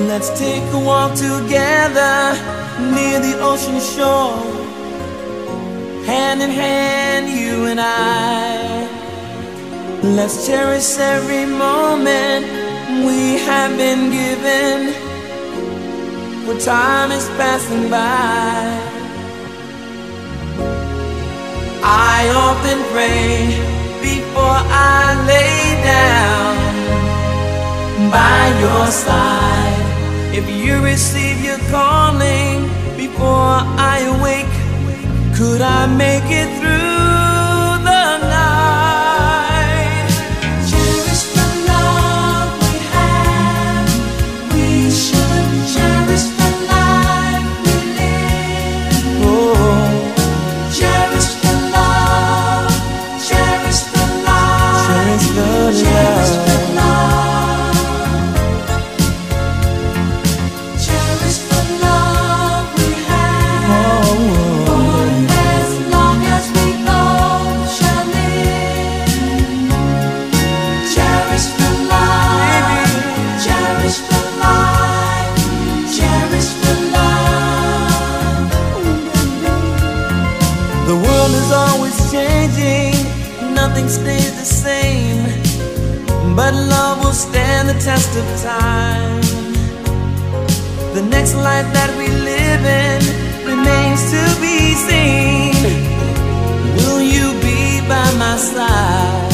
Let's take a walk together near the ocean shore, hand in hand, you and I. Let's cherish every moment we have been given, for time is passing by. I often pray before I lay down by your side. If you receive your calling before I awake, could I make it through the night? Cherish the love we have. We should cherish the life we live. Oh, cherish the love, cherish the life, cherish the love. Nothing stays the same, but love will stand the test of time. The next life that we live in remains to be seen. Will you be by my side?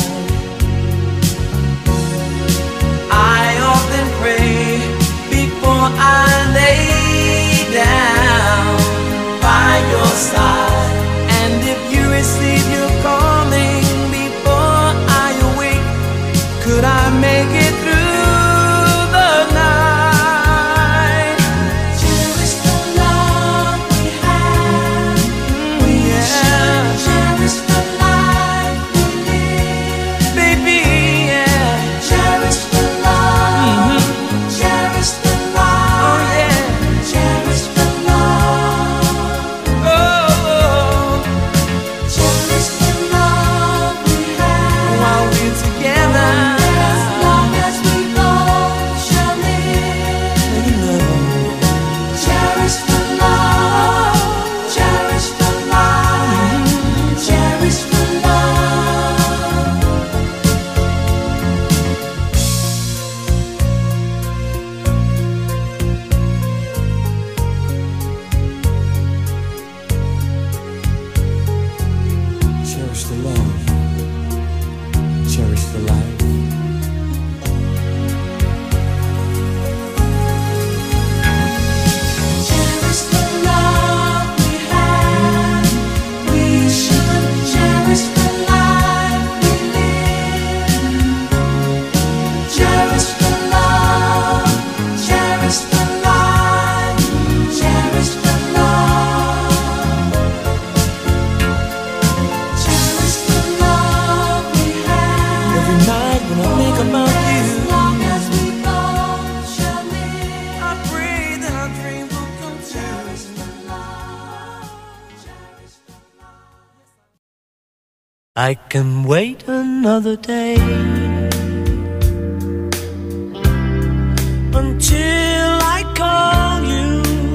I often pray before I lay down by your side. And if you receive your calling, could I make it through the night? Cherish the love we have. We should cherish the life we live. Baby, yeah. Cherish the love. Cherish the life. Oh, yeah. Cherish the love. Oh. Cherish the love we have. While we're together. I can wait another day until I call you.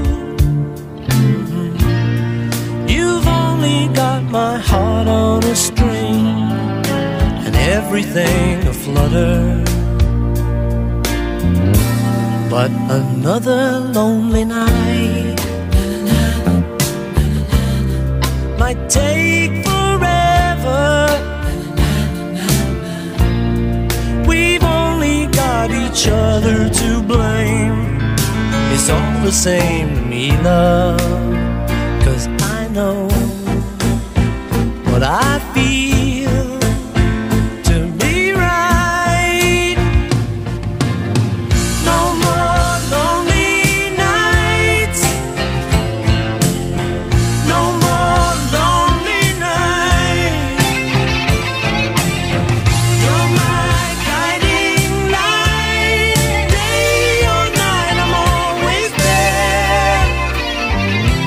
You've only got my heart on a string and everything aflutter, but another lonely night might take forever. We've only got each other to blame. It's all the same to me, love, 'cause I know what I feel to be right. No more lonely nights, no more lonely nights. You're my guiding light, day or night, I'm always there.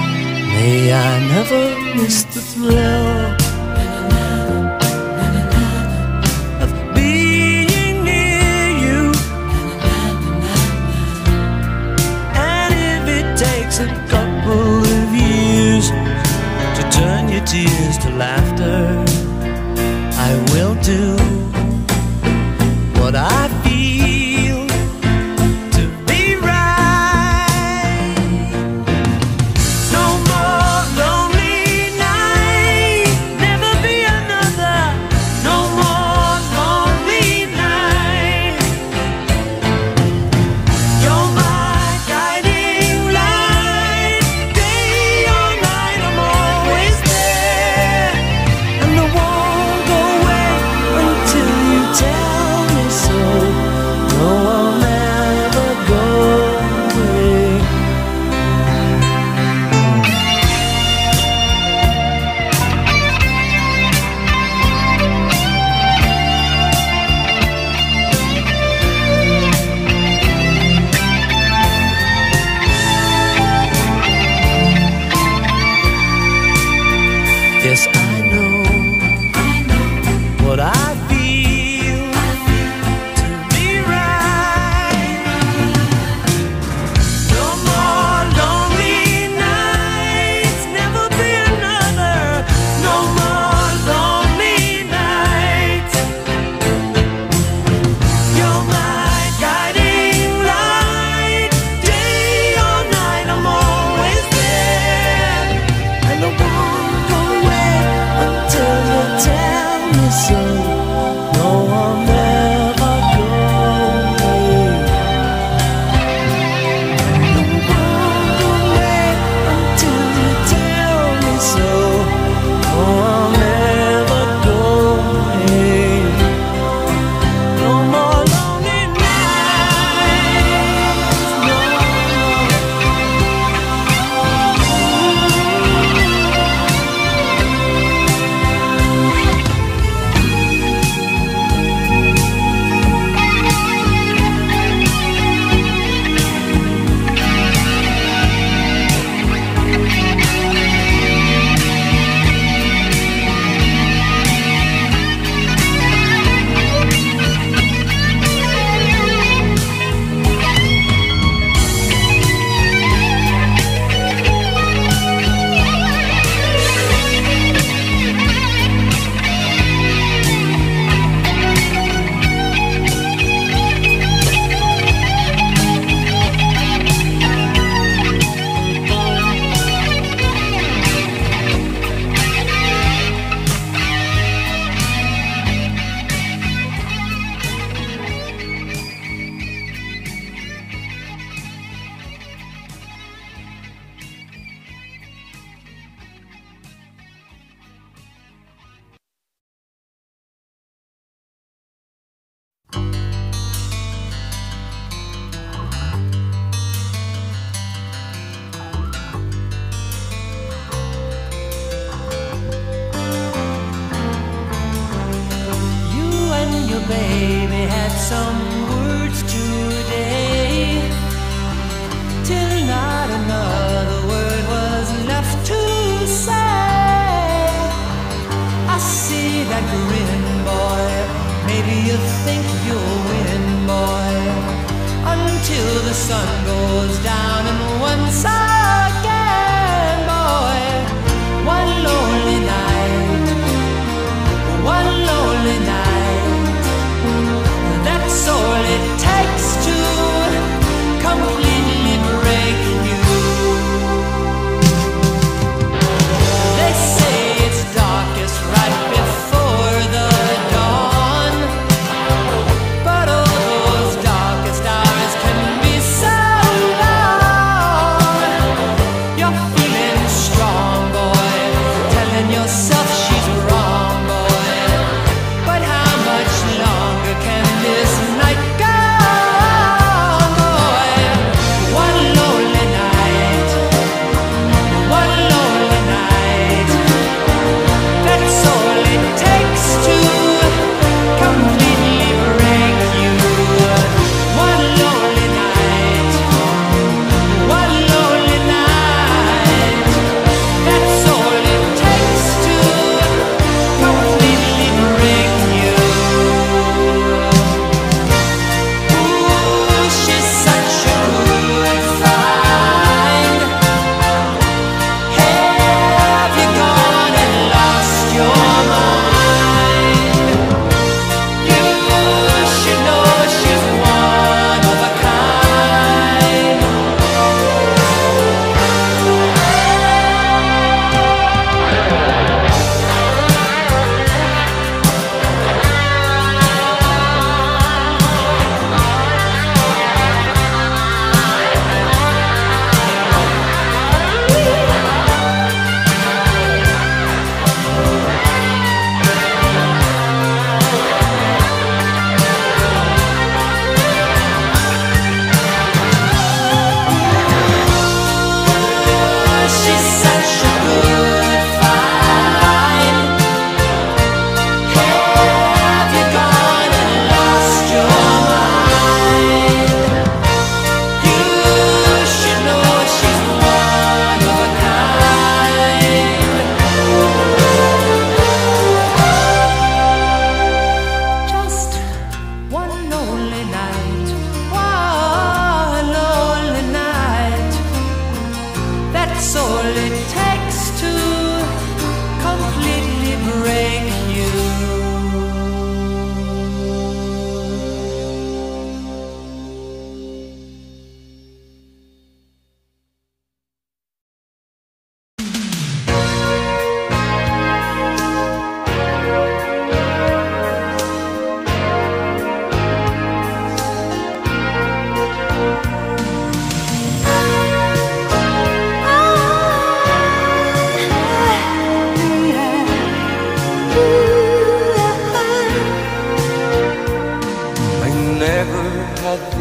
tell me so. No, I'll never go away. Yes, I know what I feel to be right. No more lonely nights, never be another. No more lonely nights. You're my guiding light, day or night. I'm always there, and I won't go away until you tell me so. No, I'll never go away. No, won't go away until you tell me so. No, I'll never go away. No more lonely nights. No. You and your baby had some words today, till not another word was left to say. I see that grin, boy. Maybe you think you'll win, boy, until the sun goes down and once again, boy. One lonely night, one lonely night, that's all it takes to completely break you. They say it's darkest right before the dawn, but all those darkest hours can be so long.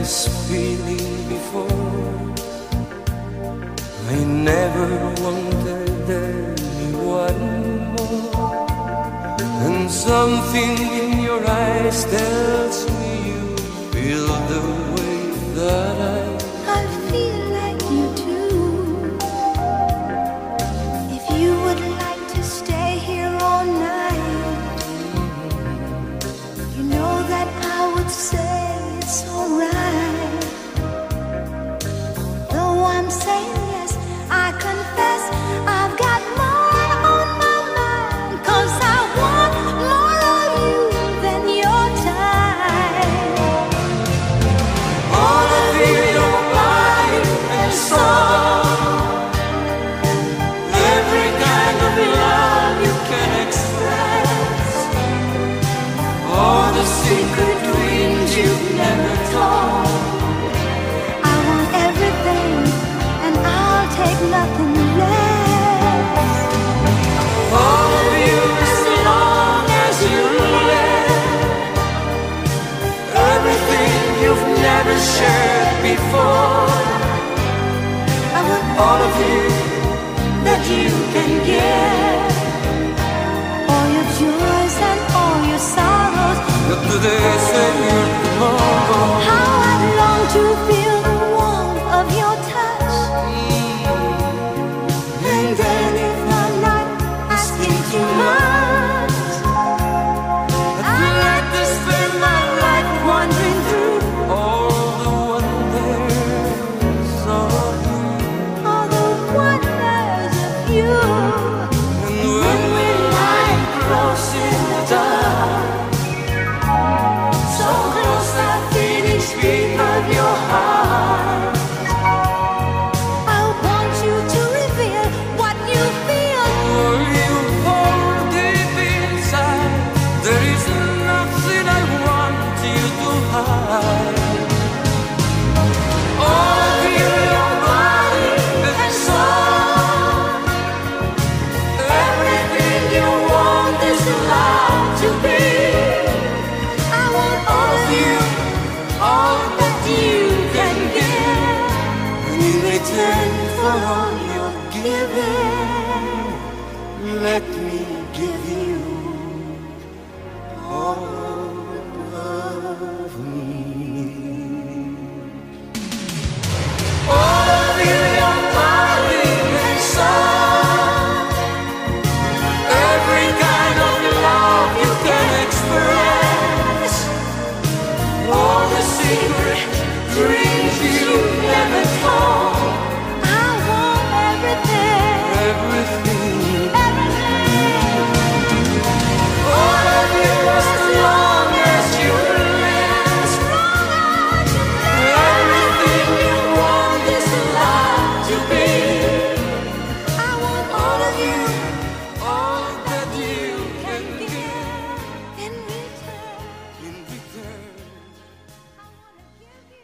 this feeling before. I never wanted anyone more, and something in your eyes tells me you feel the way that I feel like you too. If you would like to stay here all night, you know that I would say it's alright. Though I'm saying yes, I confess I've got more on my mind, 'cause I want more of you than your time. all of you, your body and soul, every kind of love you can express, all the secret dreams you've never told. I want everything, and I'll take nothing less. All of you as long as you live, everything you've never shared before. I want All of you that you can give, all your joys and all your sorrows. look to this and your tomorrow. How I'd long to feel the warmth of your touch. And then if I'm not asking too much, I'd like to spend my life wandering through All the wonders of you. all the wonders of you. And when we lie close in the dark, so close I feel each beat of your heart. I want you to reveal what you feel. For you hold deep inside, there is nothing I want you to hide. All of you, your body and soul, everything you want is allowed to be. I want All of you, all that you can give, and in return for all you're giving, let me give you all of me. All of you, your body and soul, every kind of love you can express, all the secret dreams you never told. I want everything, Everything, everything. all of you as long as you live. Everything you want is allowed to be. I want All of you, all that you can give in return. in return. I wanna give you.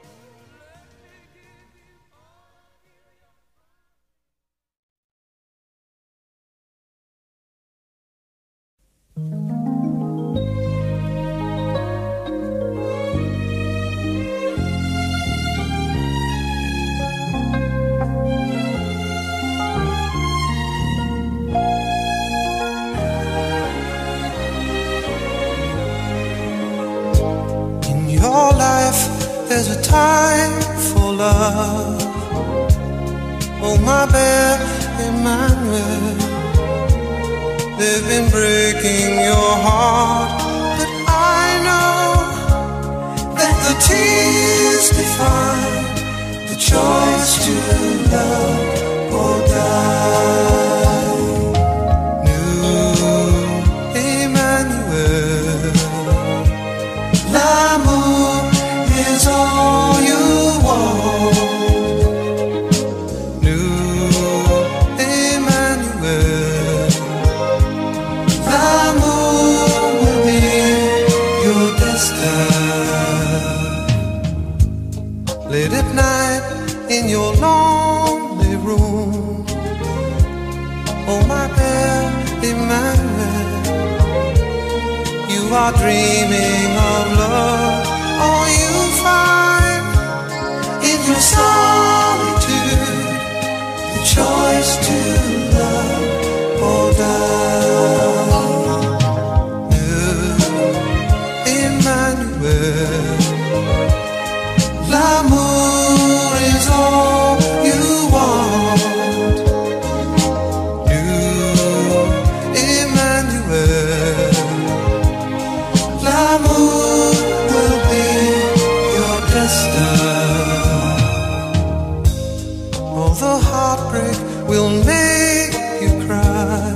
In your life, there's a time for love. Oh, my bear, Emmanuel, they've been breaking your heart, but I know that the tears define the choice to love or die. New Emmanuel, l'amour is all you want. New Emmanuel, l'amour will be your destiny. Late at night in your lonely room, oh my dear Emmanuel, you are dreaming of love. All you find the solitude, the choice to love or die. New Emmanuel, l'amour is all you want. New Emmanuel, l'amour will be your destiny. Although heartbreak will make you cry,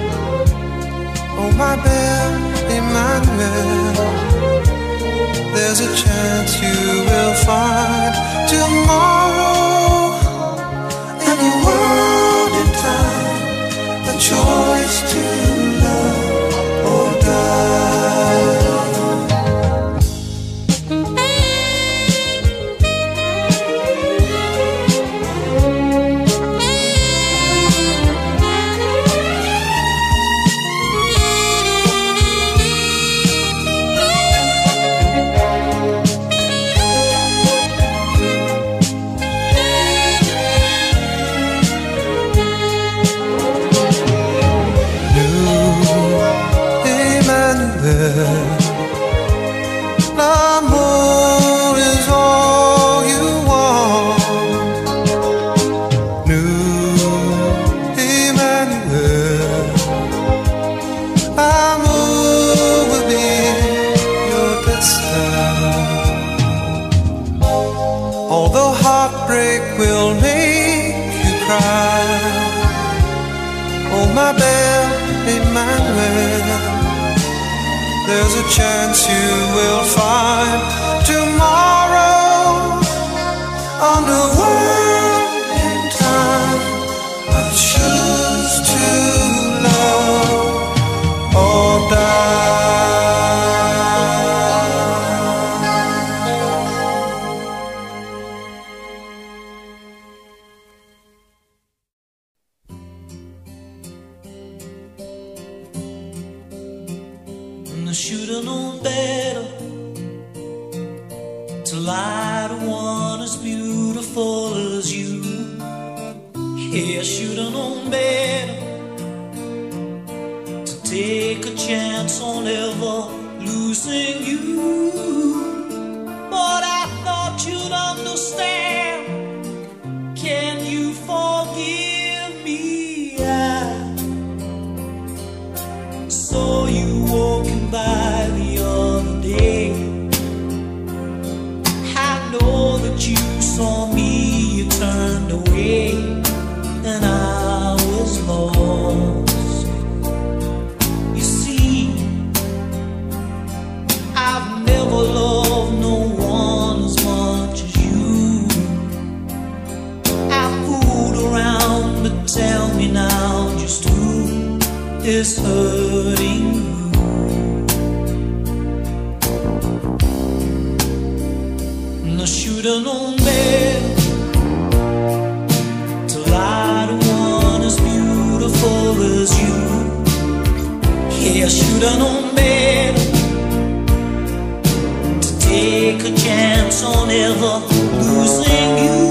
oh my belle Emmanuel, there's a chance you will find tomorrow in a world in time, the choice to love or die. L'amour is all you want. New Emmanuel, l'amour will be your destiny. Although heartbreak will make you cry, oh my belle Emmanuel, there's a chance you will find tomorrow on the world in time. I choose to love or die. I should've known better to lie to one as beautiful as you. Yeah, I should've known better to take a chance on ever losing you. But I thought you'd understand. Can you forgive me? I saw you walking by the other day. I know that you saw me, you turned away, and I was lost. You see, I've never loved no one as much as you. I fooled around, but tell me now just who is hurting you. I should've known better to lie to one as beautiful as you. Yeah, I should've known better to take a chance on ever losing you.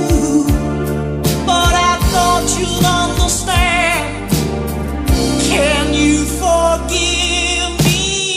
But I thought you'd understand. Can you forgive me?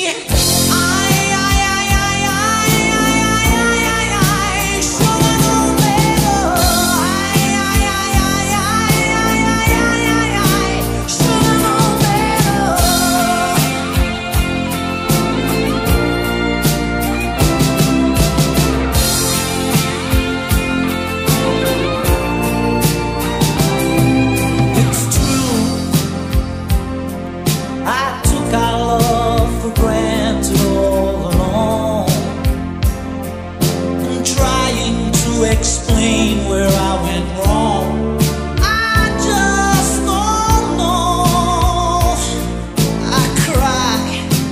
Explain where I went wrong. I just don't know. I cry,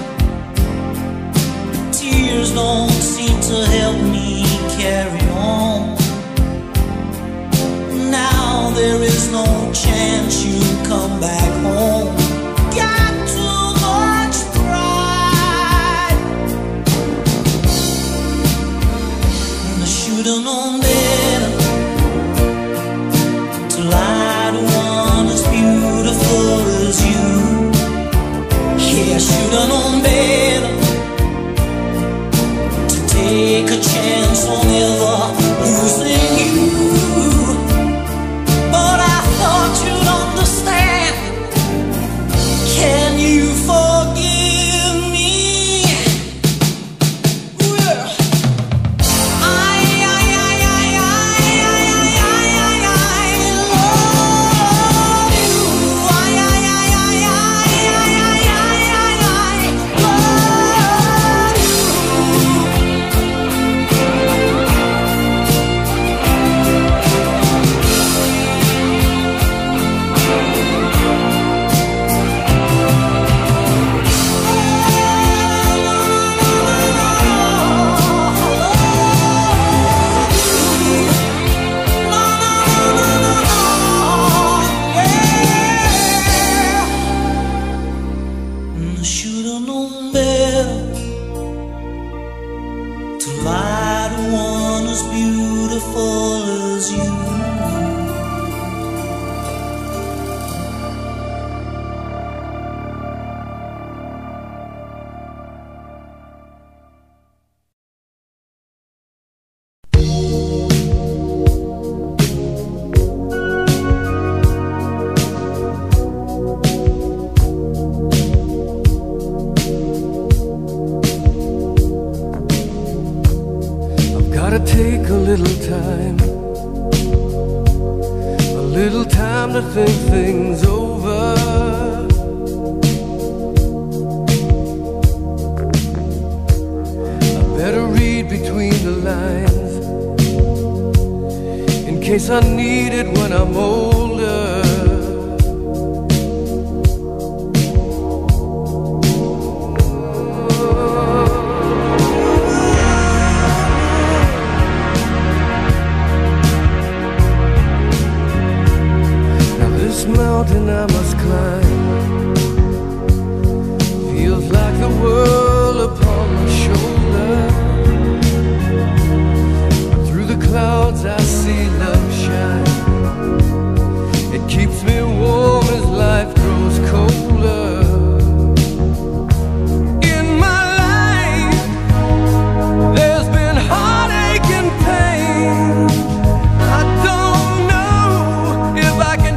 tears don't seem to help me carry on. Now there is no chance you'll come back home. Got too much pride, and I should've known better plans on ever losing you. But I thought you'd understand. Can you forgive me? Well, I love you. I should've known better to lie to one as beautiful as you. Gotta take a little time to think things over. I better read between the lines in case I need it when I'm older. Mountain I must climb feels like the world upon my shoulder. Through the clouds I see love shine. It keeps me warm as life grows colder. In my life there's been heartache and pain. I don't know if I can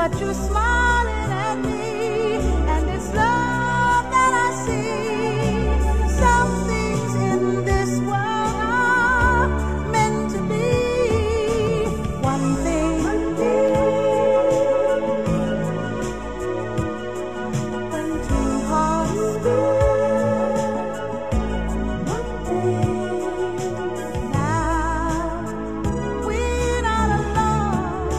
that you're smiling at me, and it's love that I see. Some things in this world are meant to be. One thing, when two hearts beat, one thing, now we're not alone,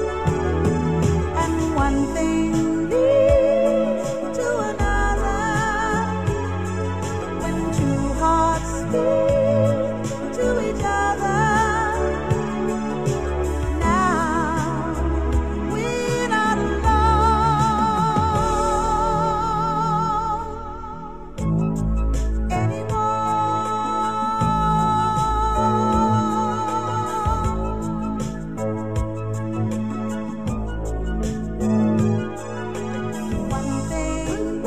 and one thing leads to another. When two hearts speak to each other, now we're not alone anymore. One thing,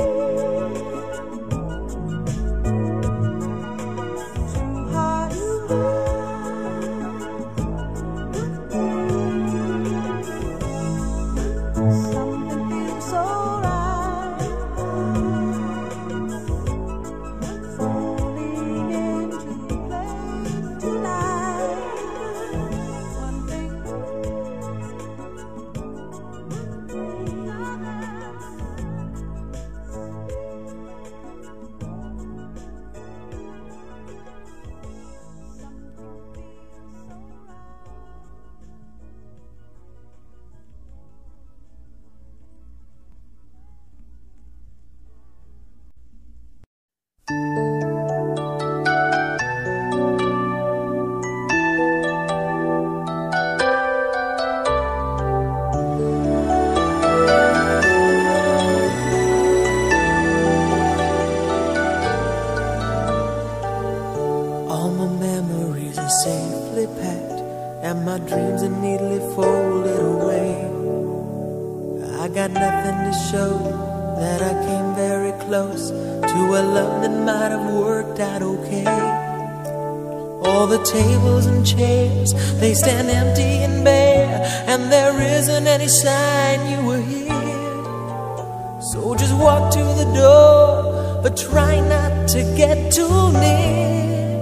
two hearts something feels so right, falling into place tonight. One thing, All my memories are safely packed, and my dreams are neatly folded away. I got nothing to show that I came very close to a love that might have worked out okay. All the tables and chairs, they stand empty and bare, and there isn't any sign you were here. So just walk to the door, but try not to get too near.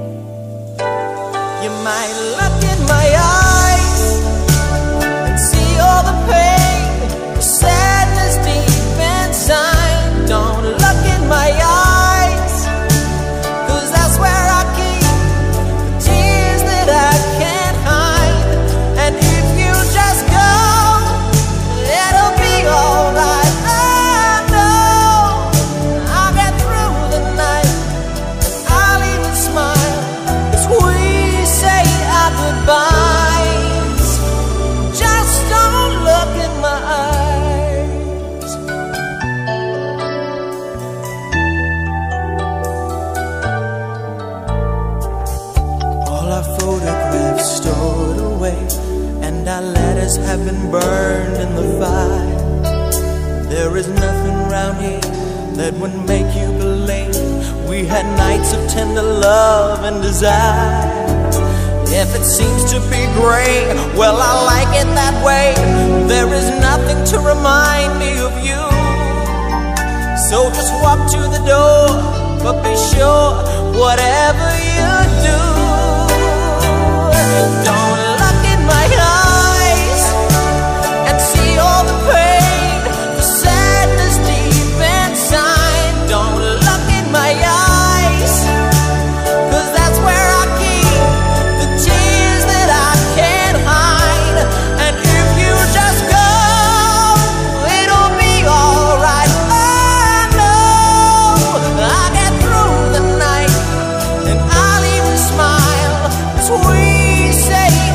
You might look in my eyes and see all the pain, the sadness deep inside. Don't look in my eyes, 'cause that's where I keep the tears that I can't hide. And if you just go, it'll be alright. I know I'll get through the night, and I'll even smile as we say our goodbyes. Just don't look in my eyes. All our photographs stored away, and our letters have been burned in the fire. There is nothing round here that would make you believe we had nights of tender love and desire. If it seems to be gray, well, I like it that way. There is nothing to remind me of you. So just walk to the door, but be sure whatever you do, don't look in my eyes and see all the pain, the sadness deep inside. Don't look in my eyes, 'cause that's where I keep the tears that I can't hide. And if you just go, it'll be alright. I know I'll get through the night, and I'll even smile as we say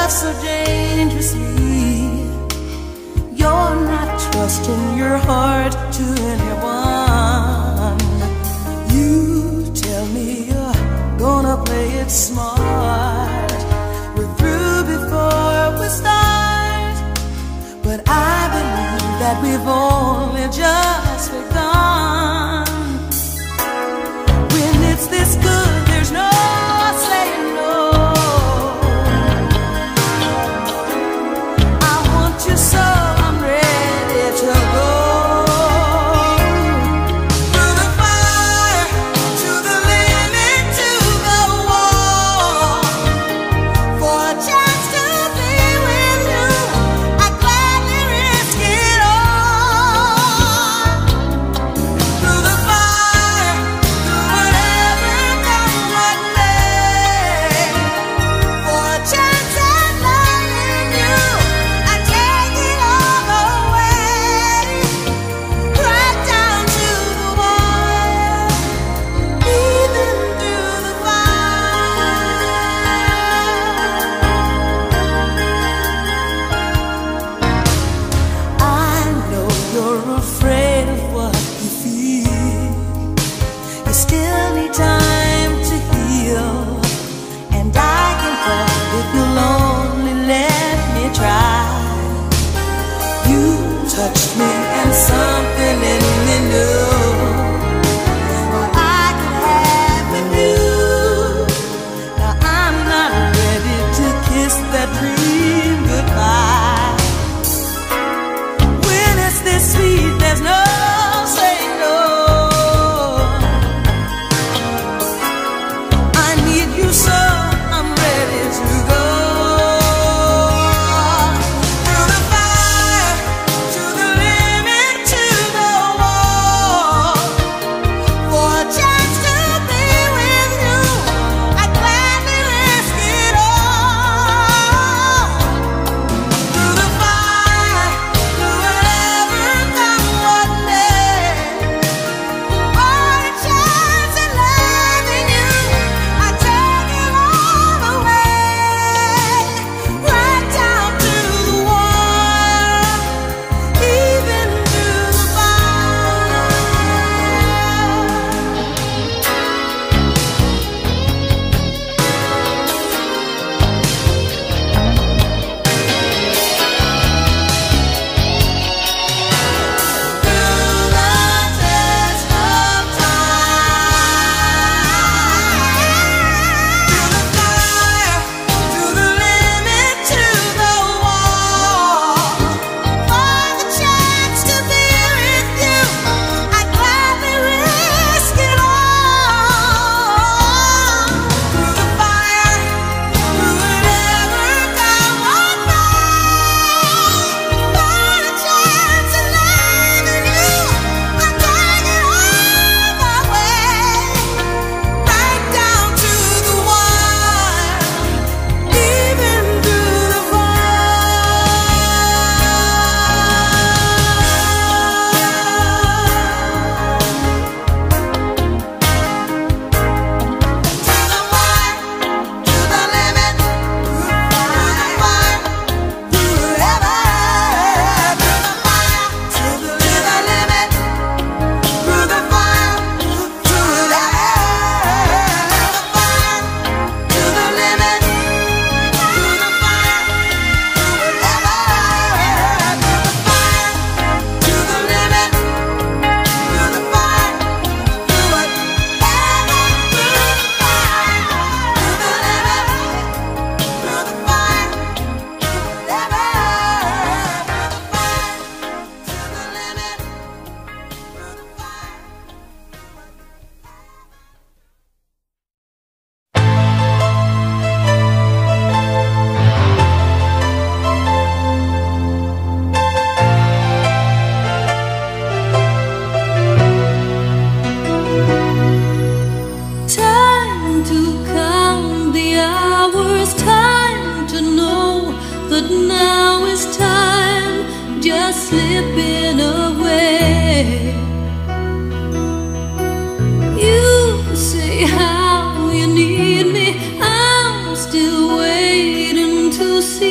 love so dangerously. You're not trusting your heart to anyone. You tell me you're gonna play it smart. We're through before we start, but I believe that we've only just begun. When it's this good, there's no saying no. I want you so I'm ready to go. Through the fire, to the limit, to the wall. For a chance to be with you, I'd gladly risk it all. Through the fire, through whatever comes what may. For a chance at loving you, I'd take it all away. Right down to the wire, even through the fire. I know you're afraid of what you feel. You still need time to heal, and I can help if you'll only let me try. You touched me and something in me knew what I could have with you. Now I'm not ready to kiss that dream goodbye. When it's this sweet, there's no saying no. I need you so I'm ready to go. Through the fire, to the limit, to the wall. For a chance to be with you, I'd gladly risk it all. Through the fire, through whatever comes what may. For a chance at loving you, I'd take it all away. Right down to the wire, even through the fire. Through the test of time. Through the fire, to the limit, to the wall. For the chance to be with you, I'd gladly risk it all. Through the fire, through whatever comes what may. For a chance at loving you, I'd take it all away. Right down to the wire, even through the time to count the hours, time to know that now is time just slipping away. You say how you need me, I'm still waiting to see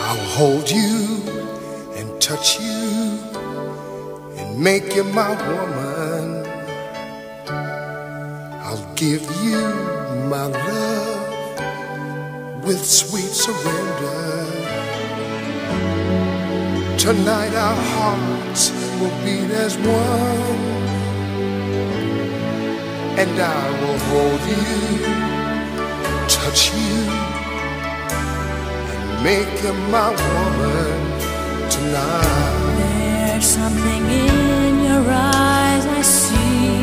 I'll hold you and touch you and make you my woman. I'll give you my love with sweet surrender. Tonight our hearts will beat as one, and I will hold you, touch you, and make you my woman tonight. There's something in your eyes I see,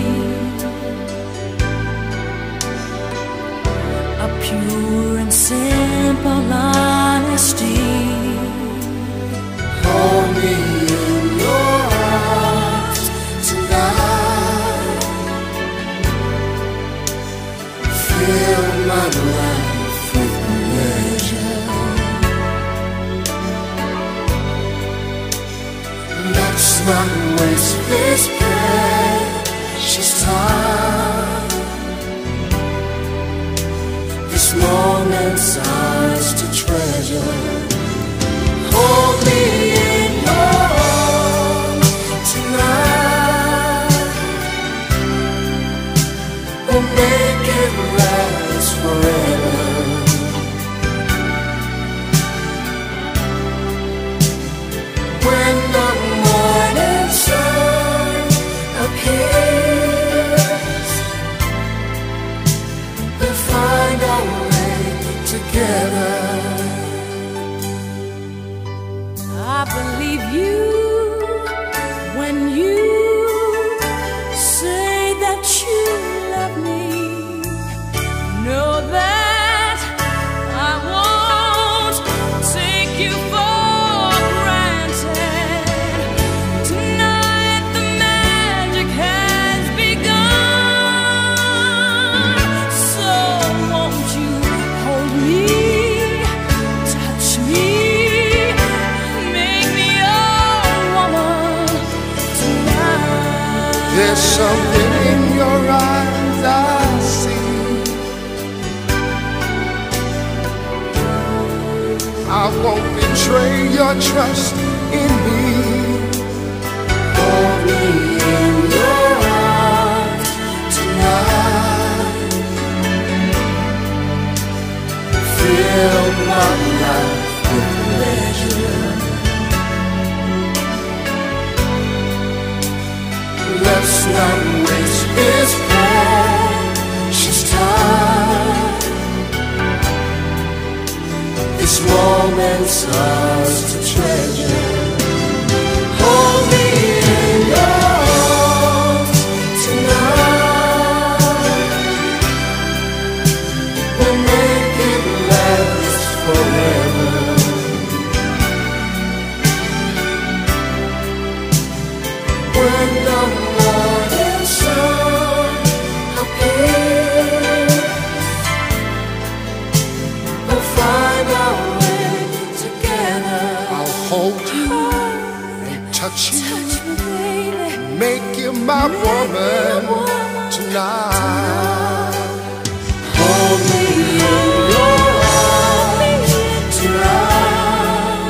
a pure and simple honesty. Hold me in your arms tonight. Fill my life with pleasure. Let's not waste this precious time. This moment's ours to treasure. Hold me in your arms tonight. We'll make it last forever. When the morning sun appears, we'll find our way together. I believe you when you say that you love me. Know that I won't take you for granted. Tonight the magic has begun. So won't you hold me, touch me, there's something in your eyes I see. I won't betray your trust in me. Hold me in your arms tonight. Fill my life with pleasure. Let's not waste this precious time. This moment's ours to treasure. Hold me in your arms tonight. We'll make it last forever. When the morning sun appears, we'll find our way together. I'll hold you and touch you, make you my woman tonight. Hold me in your arms tonight.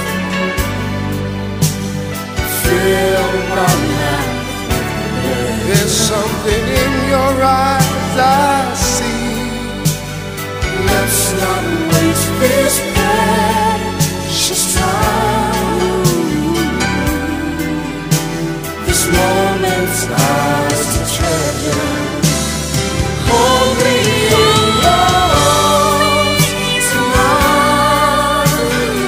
Feel my life. There's something in your eyes I see. Let's not waste this precious time. This moment's ours to treasure. Hold me in your arms tonight.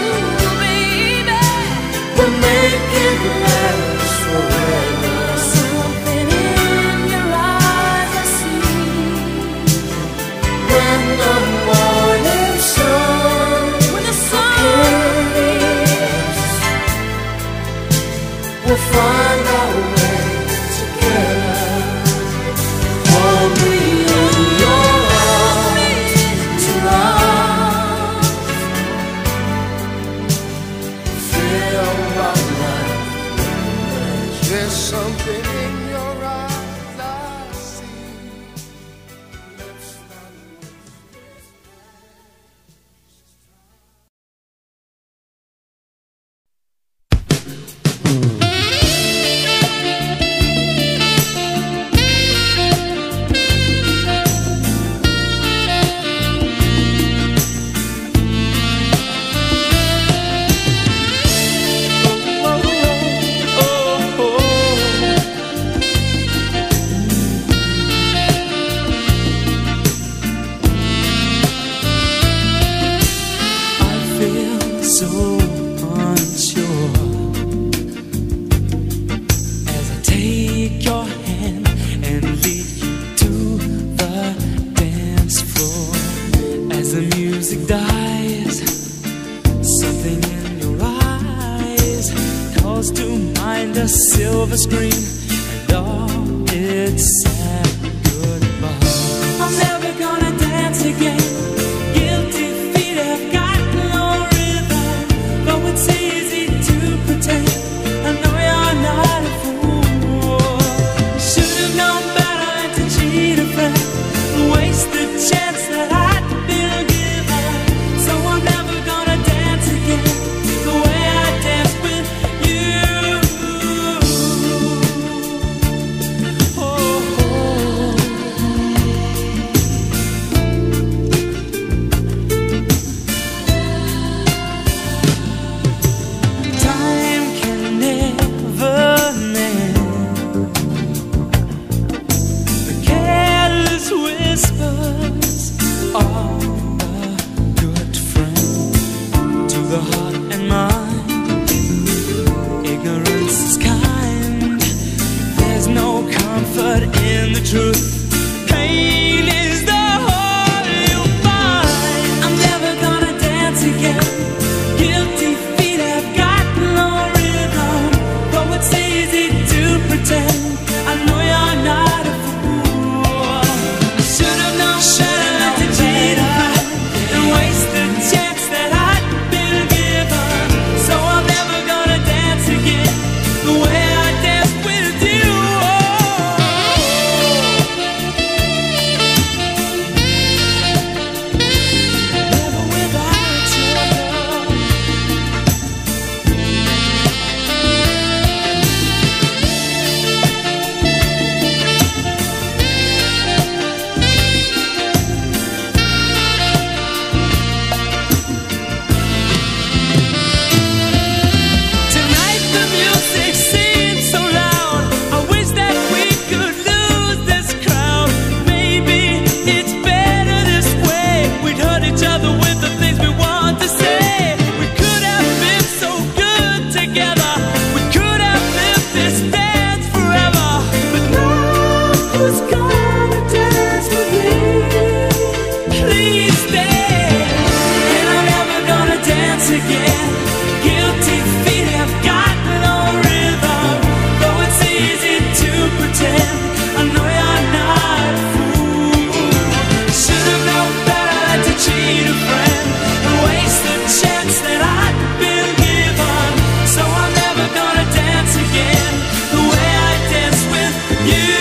We'll make it last forever. Something in your eyes I see. When the morning sun appears, we'll find our way together. Hold me in your arms tonight. Feel my life. There's something in your eyes I see. Let's not so unsure. As I take your hand and lead you to the dance floor, as the music dies, something in your eyes calls to mind a silver screen and all its sad goodbye. I'm never gonna dance again. Guilty feet have got no rhythm, though it's easy to pretend. I know you're not a fool. Should have known better than to cheat a friend, waste the chance that I'd been given. So I'm never gonna dance again the way I danced with you. Oh, oh. Time can never mend the careless whispers of a good friend to the heart and mind. Ignorance is kind. There's no comfort in the truth. Pain is the whole you'll find. I'm never gonna dance again. Guilty feet have got no rhythm, though it's easy to pretend. I know you're not a fool. I should have known better than to cheat a friend and waste the chance that I'd been given. So I'm never gonna dance again the way I danced with you. Never without your love. Tonight the music seems so loud. I wish that we could lose this crowd. Maybe it's better this way. We'd hurt each other with the things we want to say. We could have been so good together. We could have lived this dance forever. But now who's gonna dance with me? Please stay. And I'm never gonna dance again. Guilty feet have got no rhythm, though it's easy to pretend. I know you're not a fool. Should have known better than to cheat a friend and waste the chance that I'd been given. So I'm never gonna dance again the way I danced with you.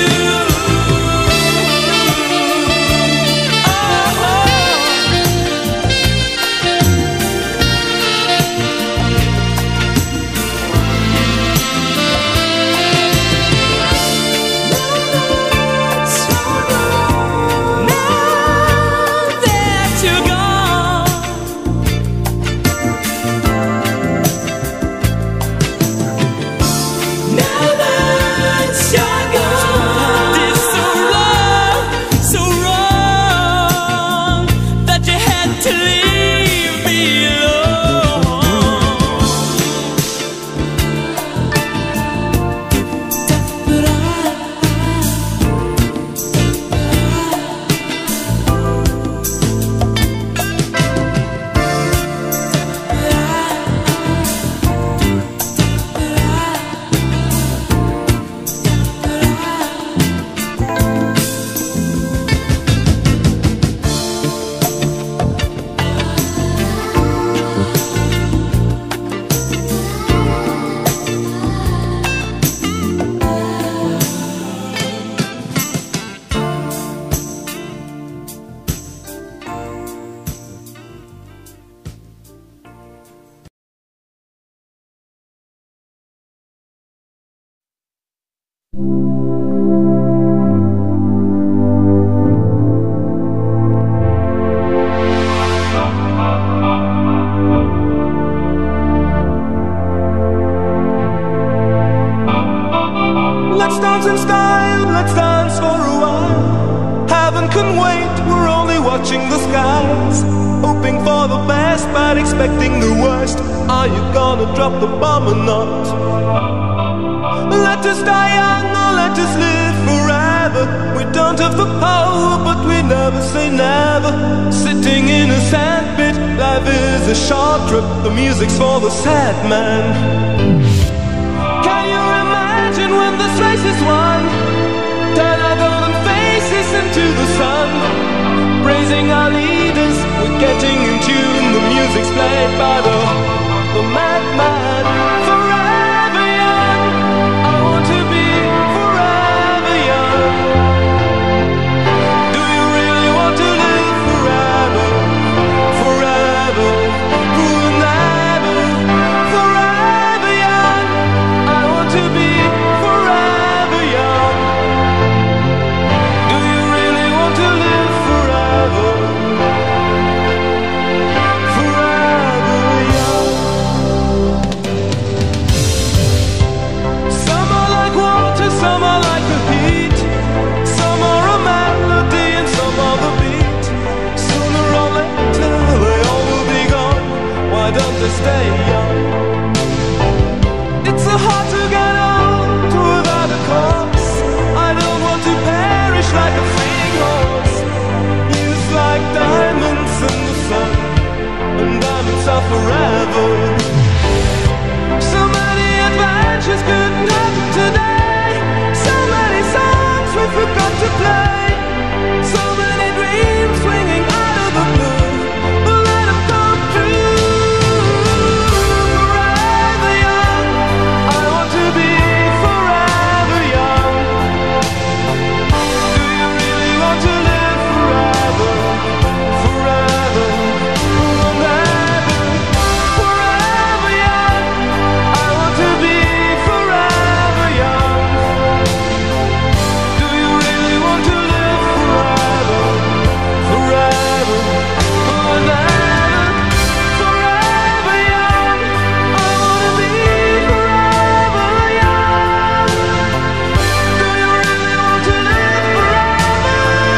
dance in style, let's dance for a while. Heaven can wait, we're only watching the skies, hoping for the best but expecting expecting the worst. Are you gonna drop the bomb or not? Let us die young or let us live forever. We don't have the power, but we never say never. Sitting in a sandpit, life is a short trip. The music's for the sad man. Can you imagine when this race is won? Turn our golden faces into the sun. Praising our leaders, we're getting in tune. The music's played by the madman. Forever young, I want to be forever young. Do you really want to live forever? Forever, never. Forever young, I want to be forever young. Do you really want to live forever? Forever young. Some are like water, some are like the heat. Some are a melody and some are the beat. Sooner or later they all will be gone. Why don't they stay young? It's so hard to get old without a cause. I don't want to perish like a fleeing horse. Youth like diamonds in the sun, and diamonds are forever. So many adventures couldn't happen today. So many songs we forgot to play. So many dreams swinging out of the blue. But let them come true. Forever young, I want to be forever young. Do you really want to live forever? Forever, never. Forever young, I want to be forever young. Do you really want to live forever? Forever, never. Forever young, I want to be forever young. Do you really want to live forever?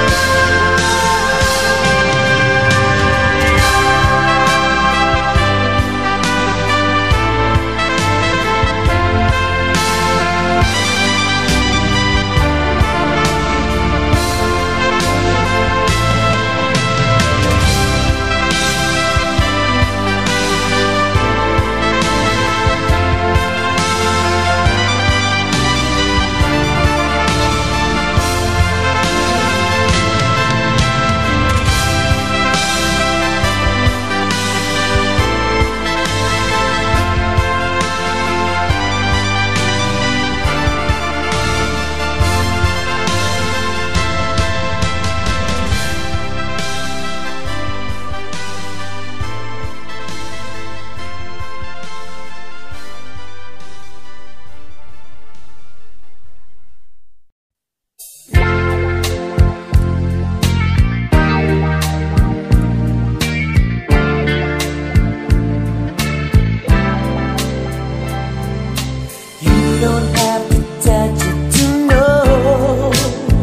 You don't have to touch it to know.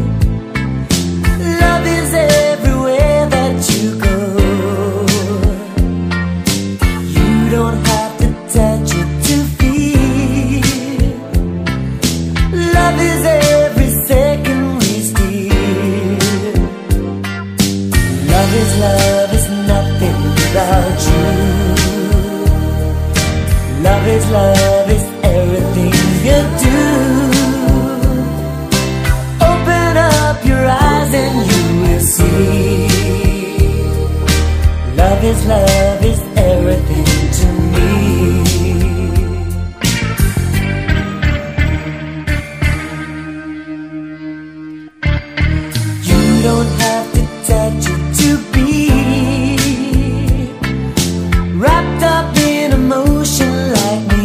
Love is everywhere that you go. You don't have to touch it to feel. Love is every second we steal. Love is nothing without you. Love is everything you do. Open up your eyes and you will see. Love is everything to me. You don't have to touch it to be wrapped up in emotion like me.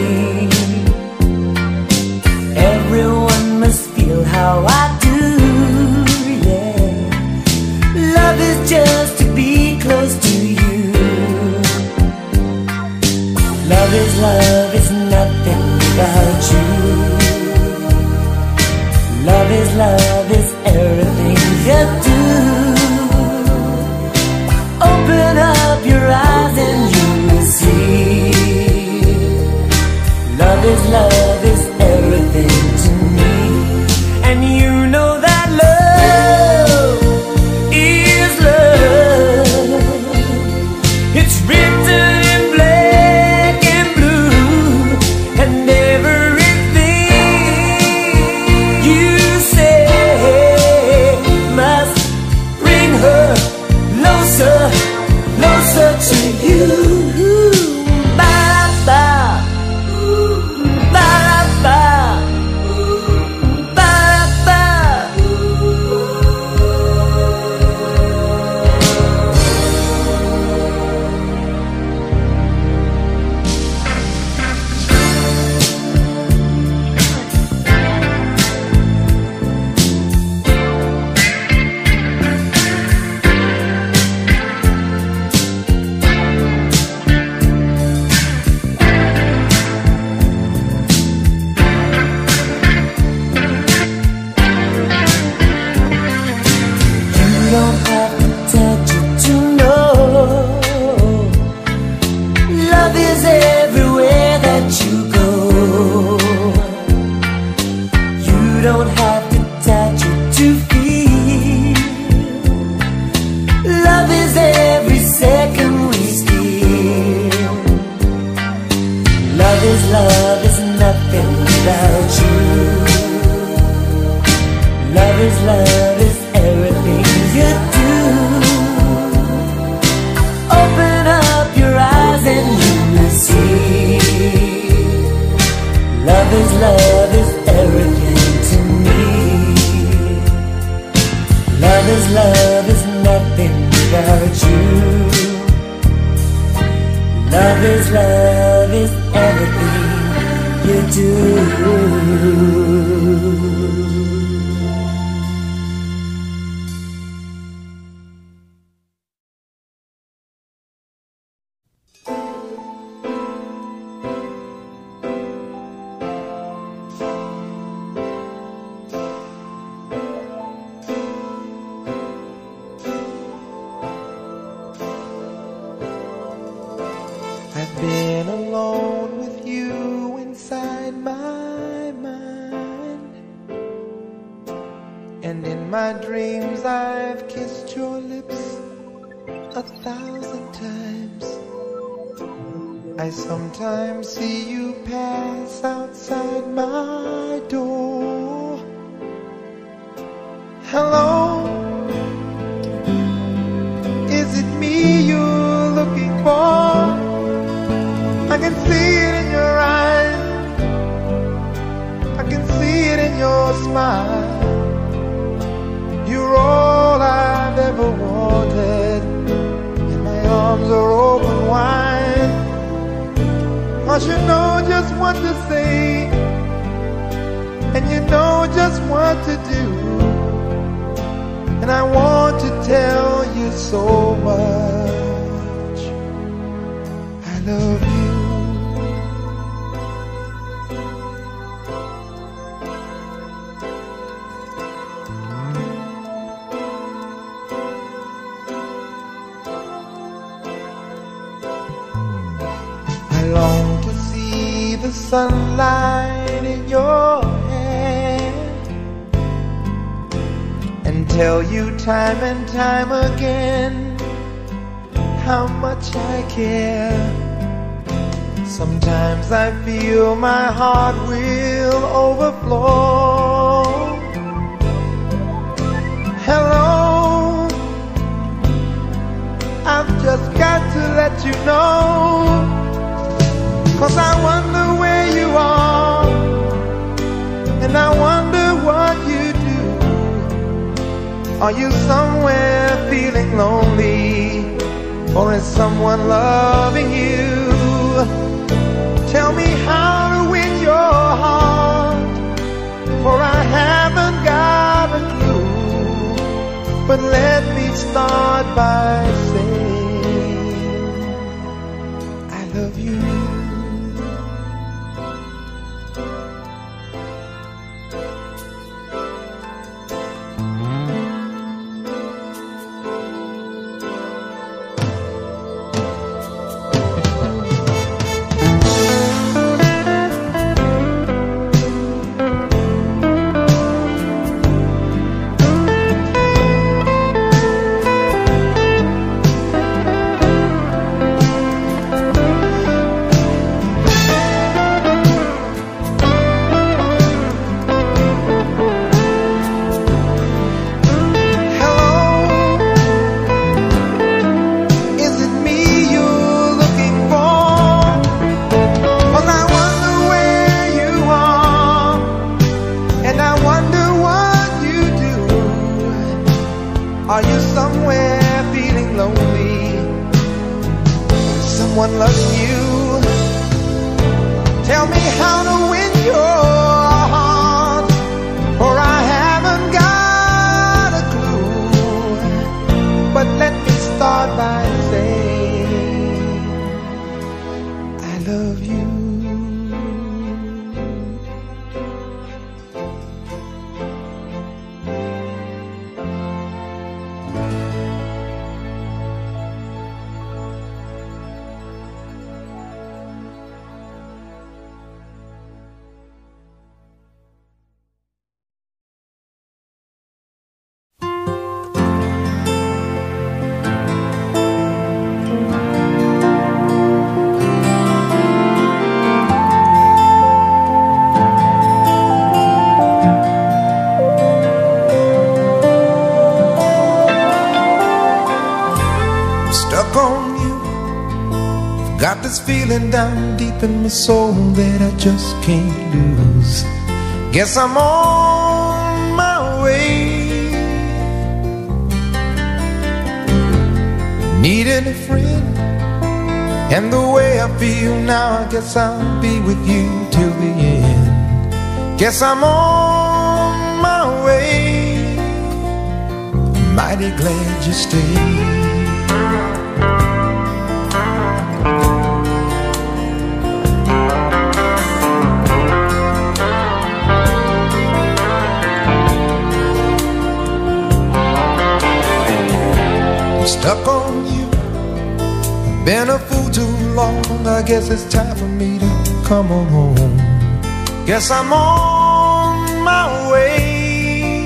Everyone must feel how I do, yeah. Love is just to be close to you. Love is nothing without you. Love is everything you do. Open up your eyes and you love is everything to me. And you know that love is love. It's written in black and blue, and everything you say must bring her closer, closer to you. Love is nothing without you. Love is everything you do. Open up your eyes and you will see. Love is everything to me. Love is nothing without you. Love is everything you do. I've been alone with you inside my mind, and in my dreams I've kissed your lips 1,000 times. I sometimes see you pass outside my door. Hello, is it me you're looking for? I can see it in your eyes, I can see it in your smile. You're all I've ever wanted, and my arms are open wide. 'Cause you know just what to say, and you know just what to do. And I want to tell you so much I love you. I long to see the sunlight in your hair and tell you time and time again how much I care. Sometimes I feel my heart will overflow. Hello, I've just got to let you know, 'cause I wonder where you are, and I wonder what you do. Are you somewhere feeling lonely, or is someone loving you? Tell me how to win your heart, for I haven't got a clue. But let me start by saying I love you. love you. Got this feeling down deep in my soul that I just can't lose. Guess I'm on my way. Needing a friend, and the way I feel now, I guess I'll be with you till the end. Guess I'm on my way. Mighty glad you stayed. Stuck on you, been a fool too long. I guess it's time for me to come on home. Guess I'm on my way.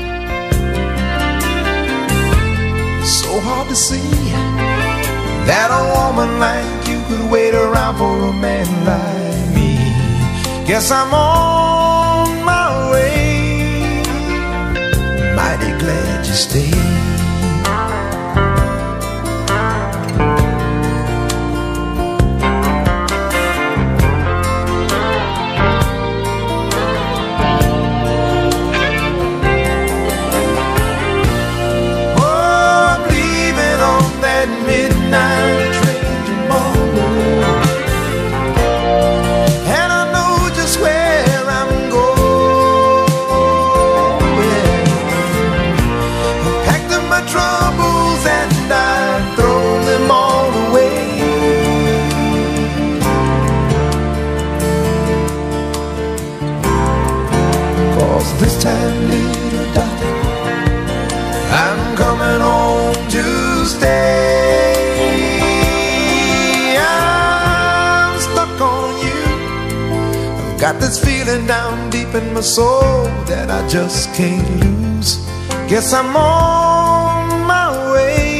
So hard to see that a woman like you could wait around for a man like me. Guess I'm on my way. Mighty glad you stayed. Midnight train tomorrow, and I know just where I'm going. I packed up my troubles and I've thrown them all away. 'Cause this time, little darling, I'm coming home to stay. Got this feeling down deep in my soul that I just can't lose. Guess I'm on my way.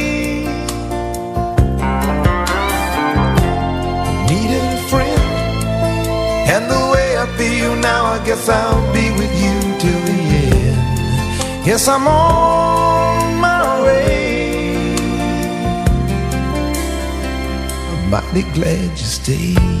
Needed a friend, and the way I feel now, I guess I'll be with you till the end. Yes, I'm on my way. I'm mighty glad you stayed.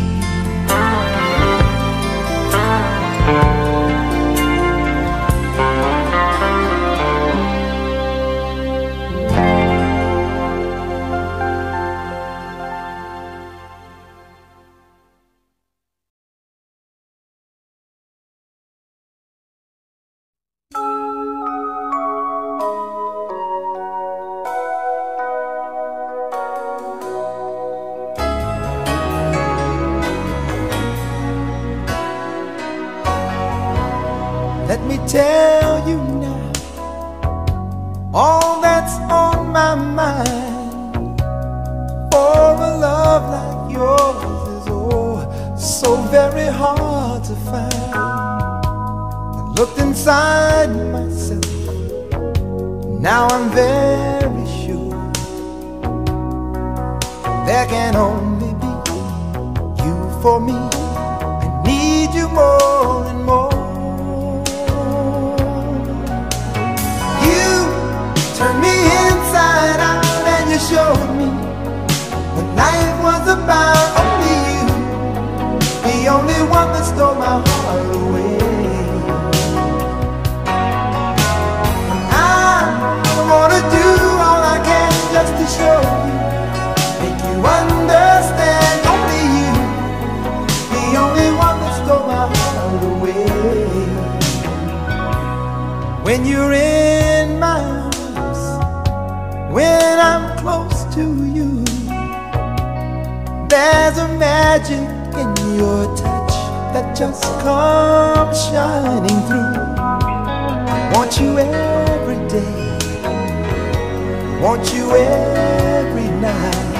Let me tell you now all that's on my mind. For a love like yours is oh so very hard to find. I looked inside myself, now I'm very sure there can only be you for me. I need you more and more. Turn me inside out and you showed me what life was about. Only you, the only one that stole my heart away. I wanna do all I can just to show you, make you understand. Only you, the only one that stole my heart away. When you're in my arms, when I'm close to you, there's a magic in your touch that just comes shining through. I want you every day, want you every night.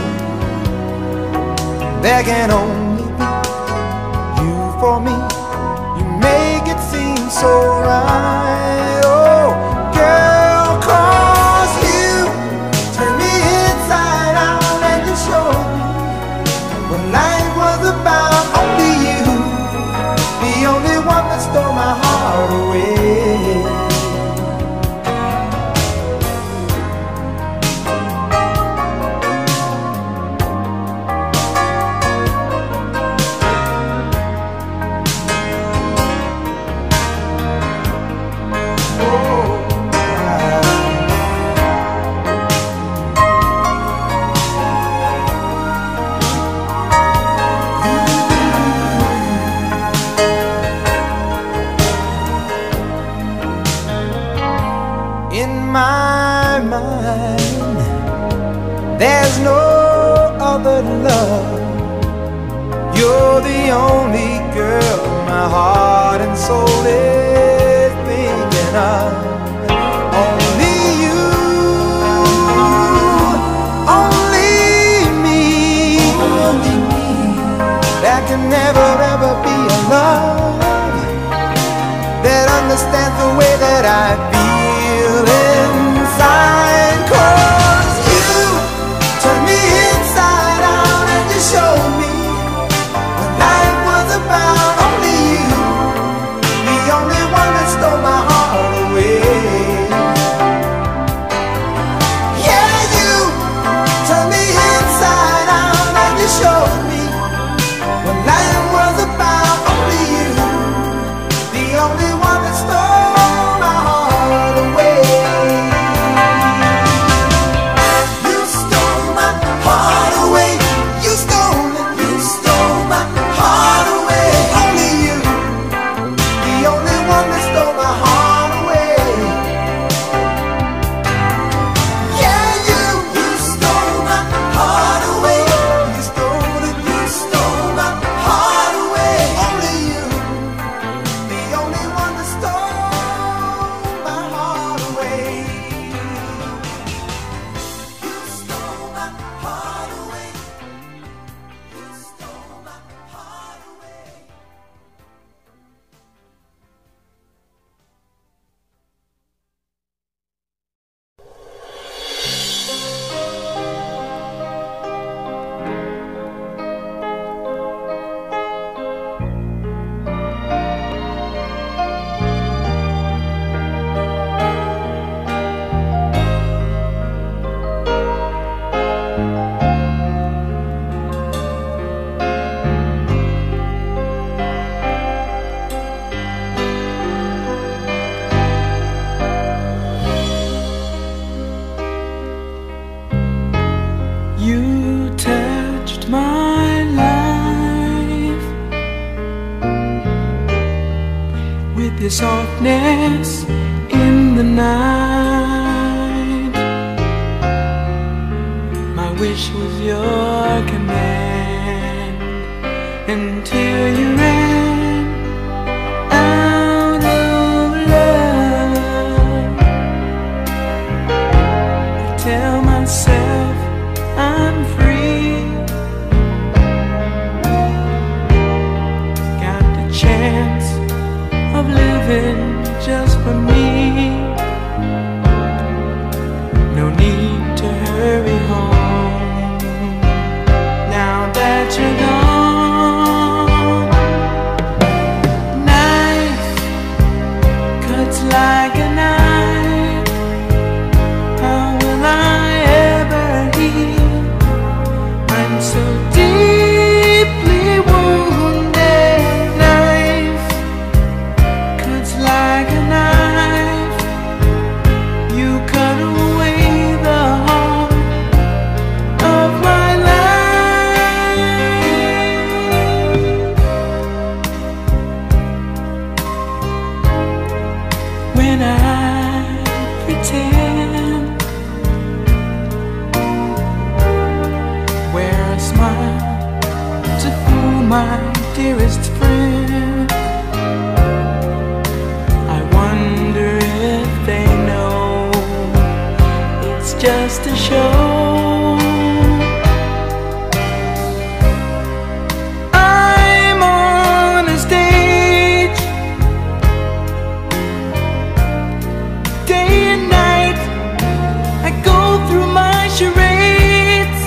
There can only be you for me. You make it seem so right. Oh, girl, 'cause you turn me inside out and you show me what life was about. Only you, the only one that stole my heart away. There's no other love. You're the only girl my heart and soul is thinking of. Only you, only me. There can never ever be a love that understands the way that I feel inside. 'Cause turn me inside out and you show me what life was about. Only you, the only one that stole my heart away. Yeah, you turn me inside out and you show me what life was about. Only you, the only one that stole my heart away. You touched my life with your softness in the night. My wish was your command until you ran out of love. I tell myself I'm free, got the chance of living just for me. No need to hurry home now that you're gone. dearest friend. I wonder if they know it's just a show. I'm on a stage, day and night. I go through my charades,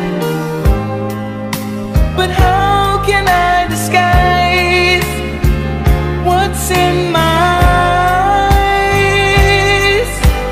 but how can I disguise what's in my eyes?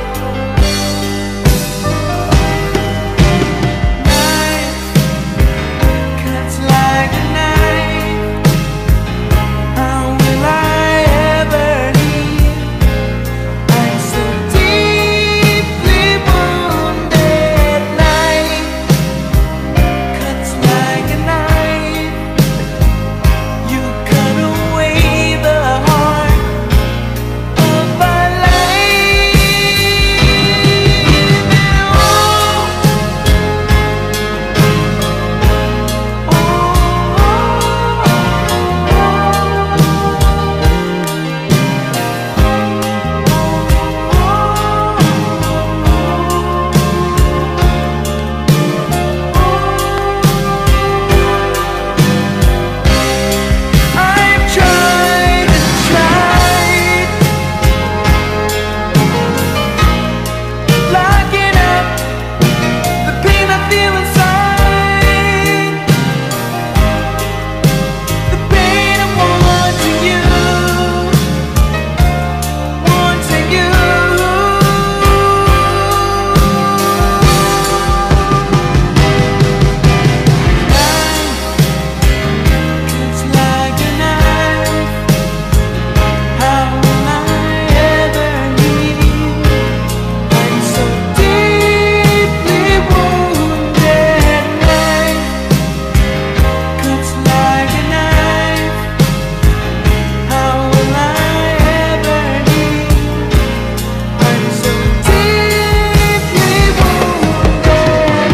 Knife cuts like a knife. How will I ever heal? I'm so deeply wounded. Knife cuts like a knife. You cut away the heart of my life. I've tried and tried, locking up the pain I feel inside, the pain of wanting you, wanting you. It's like a knife. How will I ever heal? I'm so deeply wounded. Knife cuts like a knife. How will I ever heal? I'm so deeply wounded.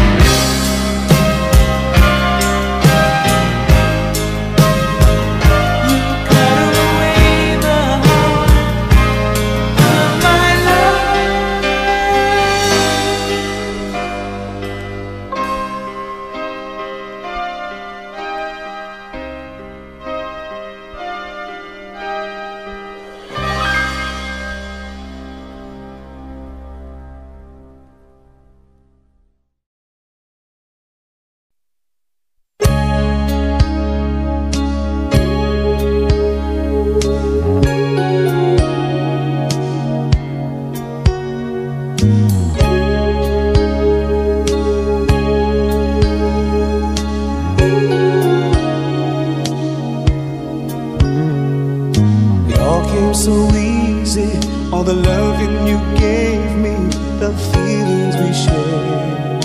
You cut away the heart of my love. It all came so easy, all the loving you gave me, the feelings we shared.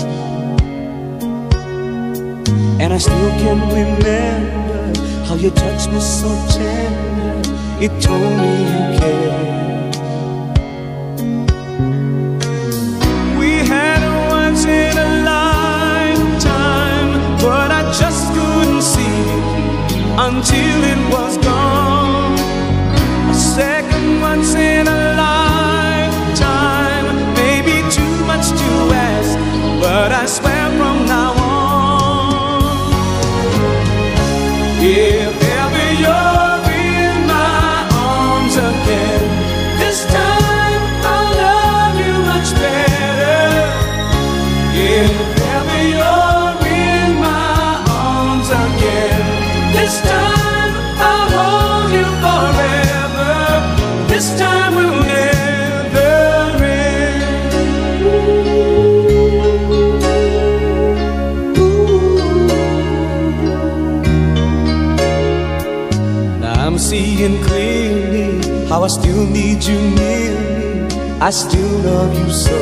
And I still can remember how you touched me so tender. It told me you cared. We had a once in a lifetime, but I just couldn't see it until it was gone. A second once in a lifetime, maybe too much to ask, but I swear from now on, if ever you're in my arms again, this time I'll love you much better. If ever you're in my arms again, this time I'll hold you forever. This time will never end. Now I'm seeing clearly how I still need you near me. I still love you so.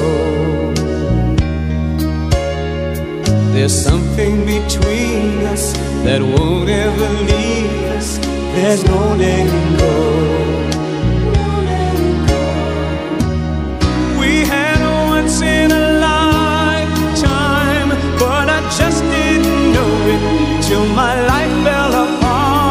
There's something between us that won't ever leave us. There's no letting go. We had a once in a lifetime, but I just didn't know it till my life fell apart.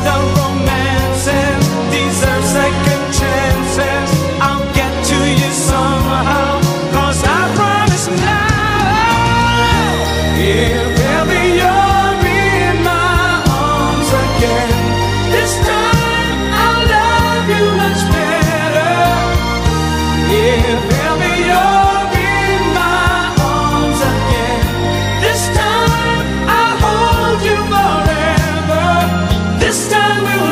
the romances deserve second chances. I'll get to you somehow, 'cause I promise now, if ever you're in my arms again, this time I'll love you much better. If ever you're in my arms again, this time I'll hold you forever. This time we'll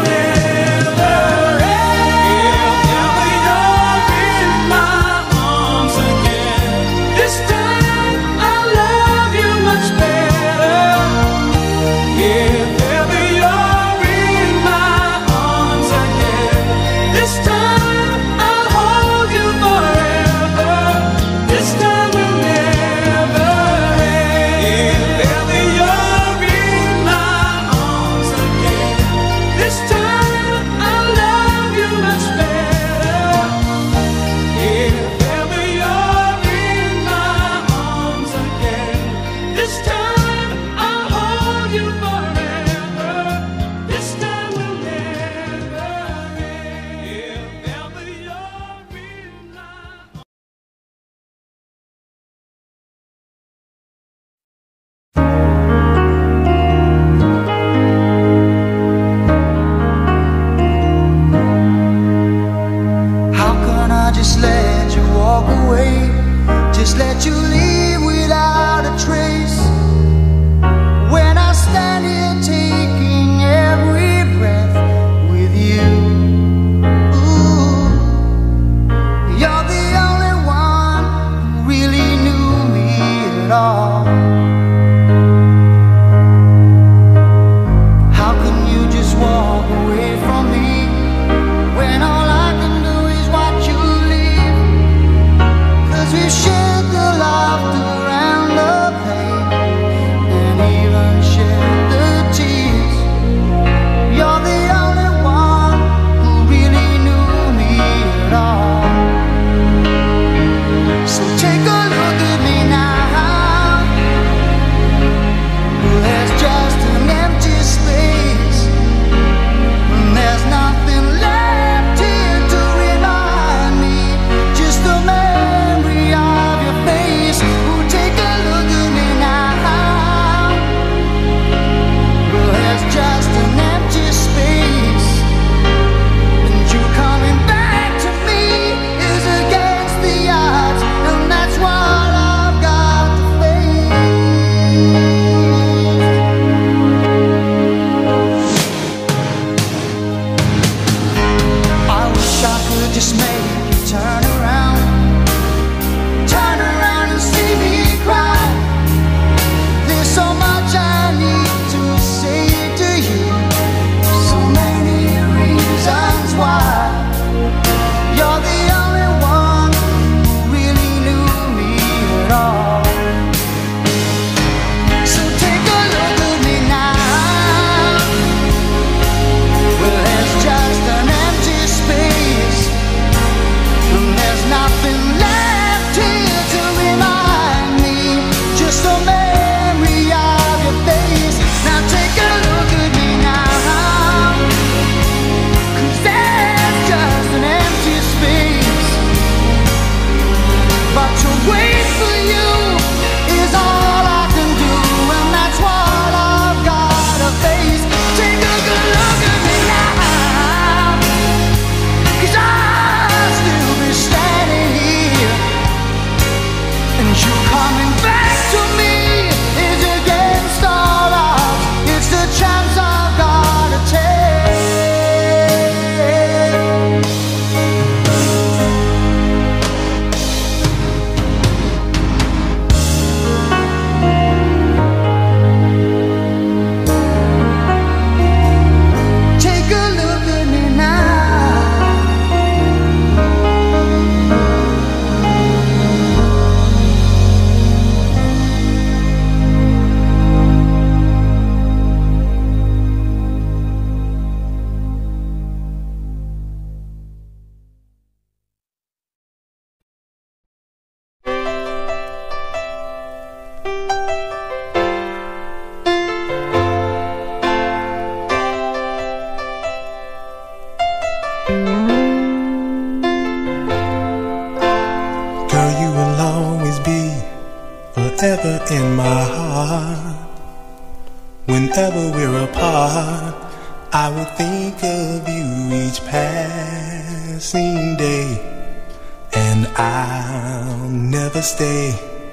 think of you each passing day, and I'll never stay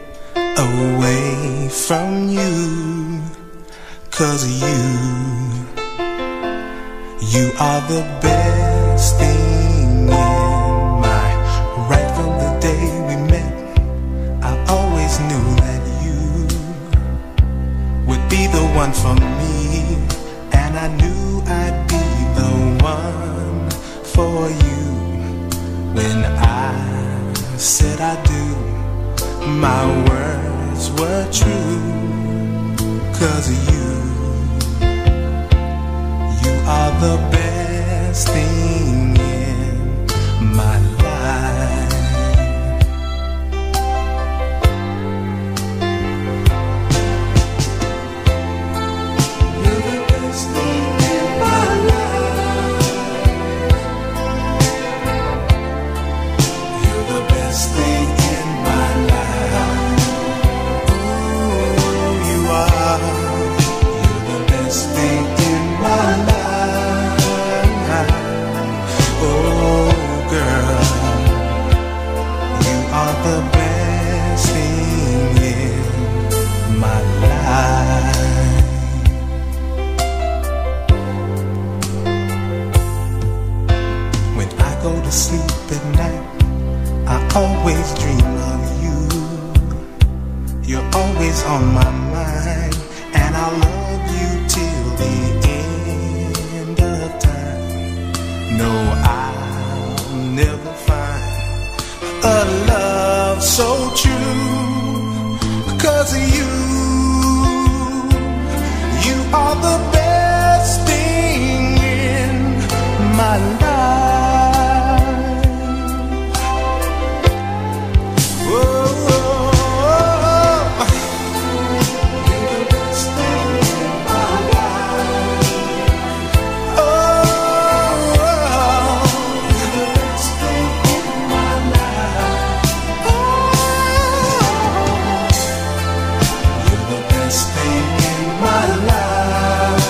away from you, 'cause you are the best thing in my. Right from the day we met, I always knew that you would be the one for me, and I knew I'd be the one for you. When I said I do, my words were true, 'cause you are the best thing in my life. You're the best thing in my life. You're the best thing in my life. Oh, you are. You're the best thing in my life. The best thing in my life. When I go to sleep at night, I always dream of you. You're always on my mind, and I love you till the end of time. No, I'll never find a love so true, 'cause you are the best thing in my life. Oh, you're the best thing in my life. Oh, you're the best thing in my life. You're the best thing in my life.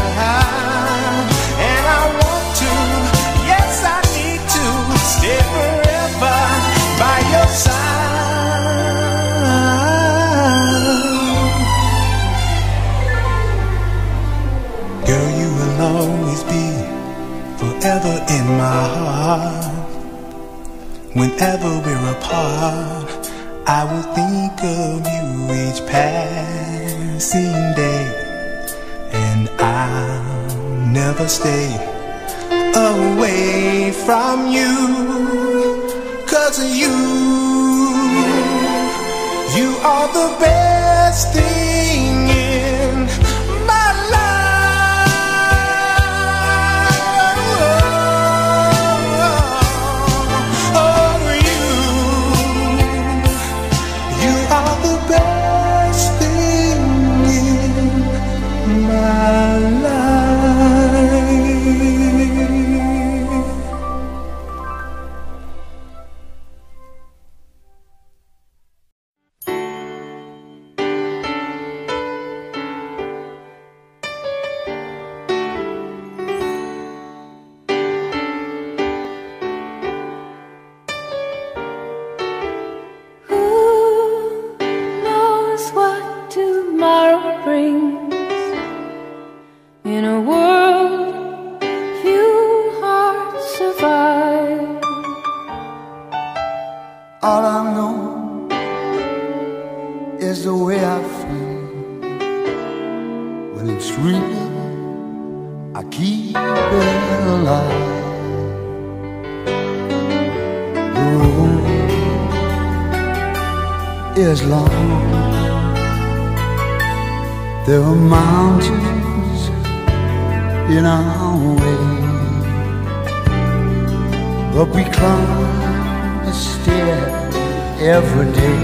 And I want to, yes I need to, stay forever by your side. Girl, you will always be forever in my heart. Whenever we're apart, I will think of you each passing day, and I'll never stay away from you, 'cause you are the best thing in my life. Oh, you are the best thing in my life. In a world few hearts survive. All I know is the way I feel when it's real. I keep it alive. The road is long. There are mountains in our way, but we climb a stair every day.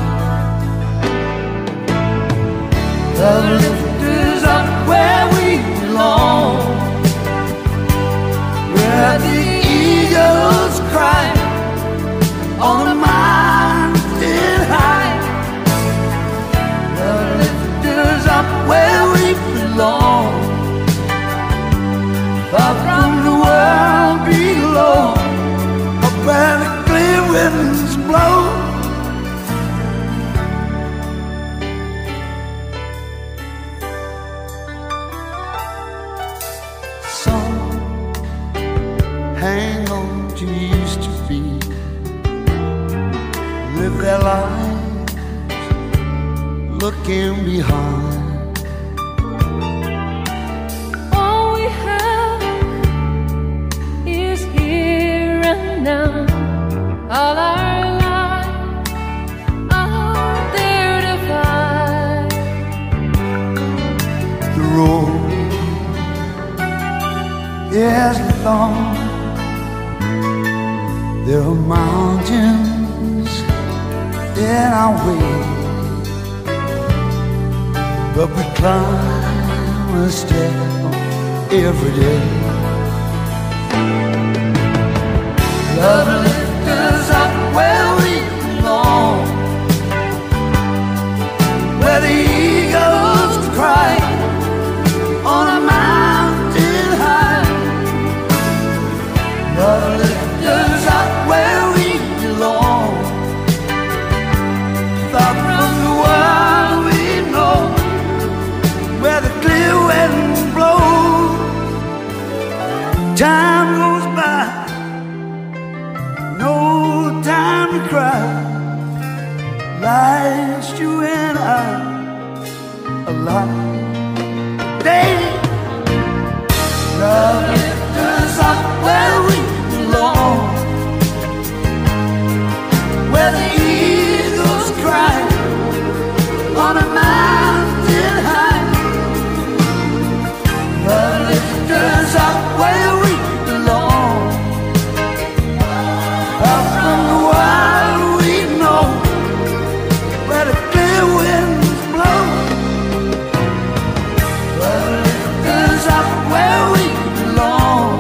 The lift is up where we belong, where the eagles cry on the mountain high. The lift is up where we belong, but hang on to used to be, live their lives looking behind. All we have is here and now. All our lives are there to find. The road is long. There are mountains in our way, but we climb a step every day. Love lifts us up where we belong, where the eagles cry on a mountain high. Love lifts us up where we belong, far from the world we know, where the clear wind blows. Time goes by, no time to cry. Life's you and I alive. Baby, love lifts us up where we belong, where the eagles cry on a mountain high. Love lifts us up where we belong, up from the wild we know, where the clear winds blow. Love lifts us up where we belong,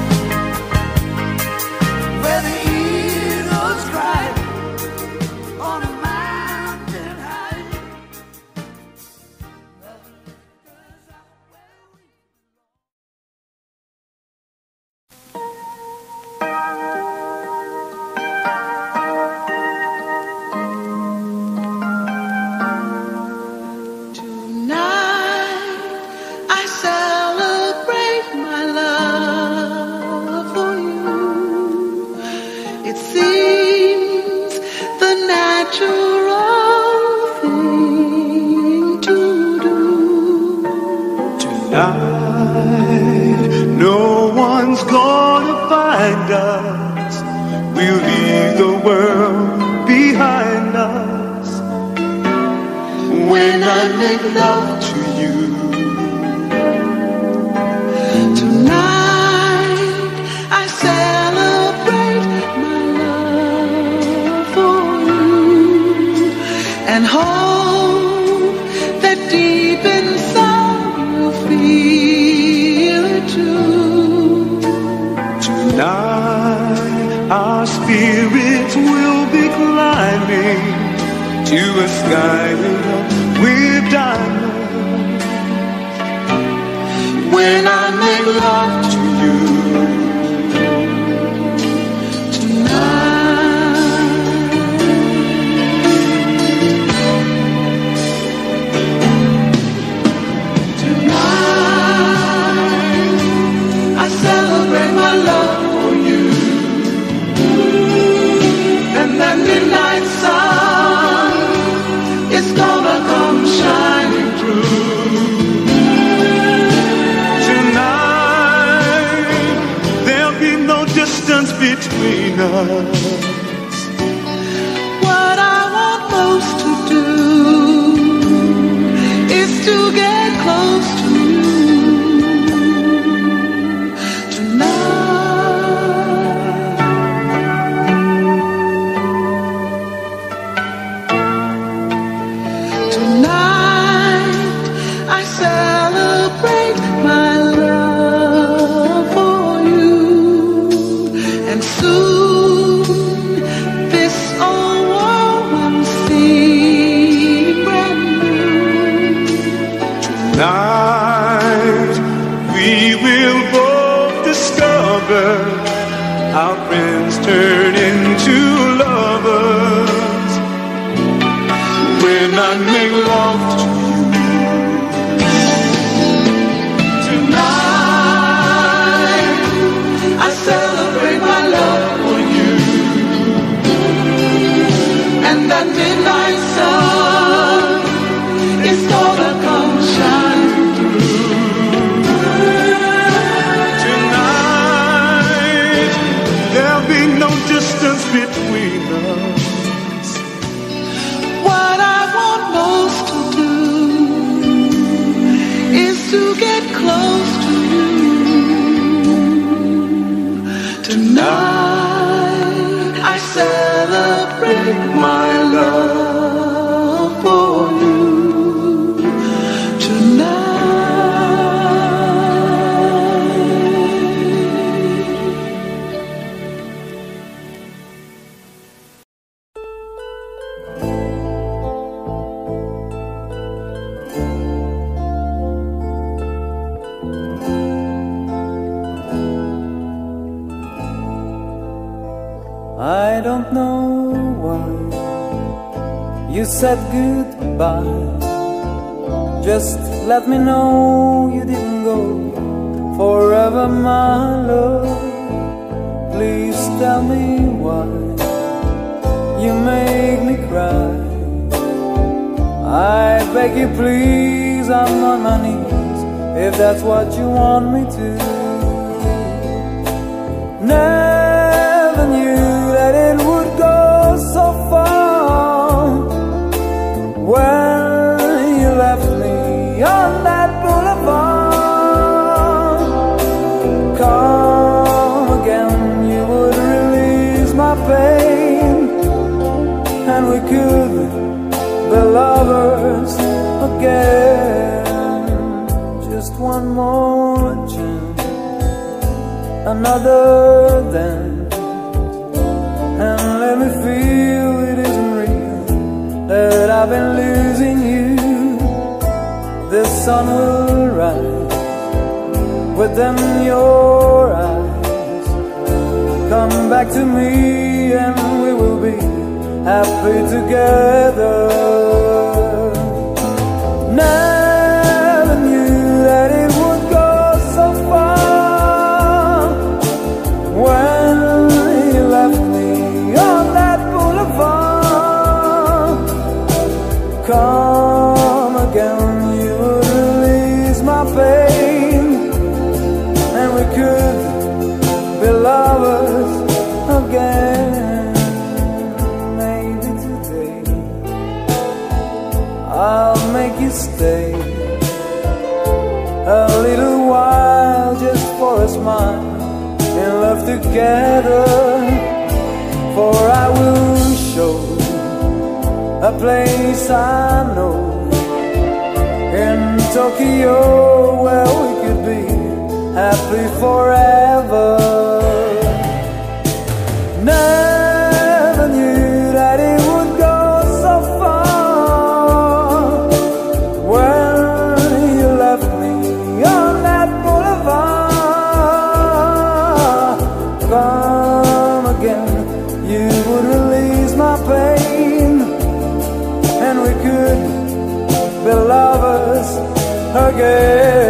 where the eagles cry on a mountain high. Love lifts us up where we Tonight I celebrate my love for you. It seems the natural thing to do. Tonight, no one's gonna find us. We'll leave the world behind us. When I make love to you, Tonight I celebrate my love for you and hope that deep inside you feel it too. tonight our spirits will be climbing to a sky lit up with diamonds. When I make love to you, Tonight I celebrate my love for you, and that midnight sun is gonna come shining through. tonight there'll be no distance between us. What I want most to do is to get close to you tonight. Tonight I celebrate my love for you, and soon this old world will seem brand new. Tonight we will both discover our friends turn into lovers. When I make love to you, Tonight I celebrate I don't know why you said goodbye. Just let me know you didn't go forever, my love. Please tell me why you make me cry. I beg you please, I'm on my knees, if that's what you want me to. Never knew that it would go so far. When you left me on that boulevard, come again, you would release my pain, and we could be lovers again. Just one more chance, another dance, and let me feel it isn't real, that I've been losing you. The sun will rise within your eyes. Come back to me and we will be happy together. Never knew that it would go so far. When you left me on that boulevard, come again, you would release my pain, and we could be lovers again. Maybe today I'll make you stay a little while, just for a smile, in love together. For I will show a place I know in Tokyo where we could be happy forever. Never knew that it would go so far. When you left me on that boulevard, come again, you would release my pain, and we could be lovers again.